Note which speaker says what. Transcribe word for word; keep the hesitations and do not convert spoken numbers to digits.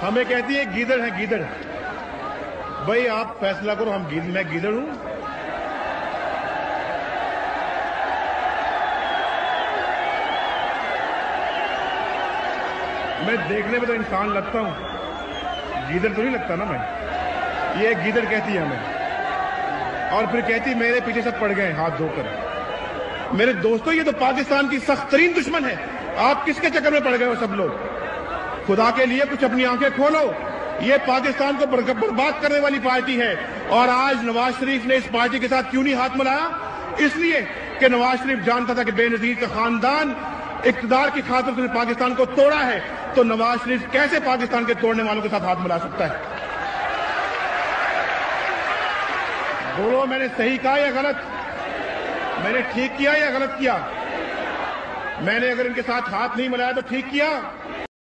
Speaker 1: ہمیں کہتی ہے گیدڑ ہے گیدڑ. بھائی آپ فیصلہ کرو, ہم گیدڑ میں گیدڑ ہوں؟ میں دیکھنے میں تو انسان لگتا ہوں, گیدڑ تو نہیں لگتا نا میں. یہ گیدڑ کہتی ہے ہمیں, اور پھر کہتی میرے پیچھے سب پڑ گئے ہاتھ دھو کر. میرے دوستو یہ تو پاکستان کی سخت ترین دشمن ہے. آپ کس کے چکر میں پڑ گئے ہو سب لوگ؟ خدا کے لیے کچھ اپنی آنکھیں کھولو. یہ پاکستان کو برباد کرنے والی پارٹی ہے. اور آج نواز شریف نے اس پارٹی کے ساتھ کیوں نہیں ہاتھ ملایا؟ اس لیے کہ نواز شریف جانتا تھا کہ بے نظیر کا خاندان اقتدار کی خاطر نے پاکستان کو توڑا ہے, تو نواز شریف کیسے پاکستان کے توڑنے والوں کے ساتھ ہاتھ ملا سکتا ہے؟ بولو, میں نے صحیح کہا یا غلط؟ میں نے ٹھیک کیا یا غلط کیا؟ میں نے اگر ان کے ساتھ ہاتھ نہیں ملایا تو ٹھیک کیا؟